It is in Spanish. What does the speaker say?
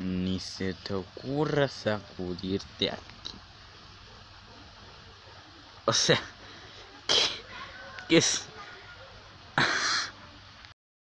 Ni se te ocurra sacudirte aquí. O sea, ¿qué es?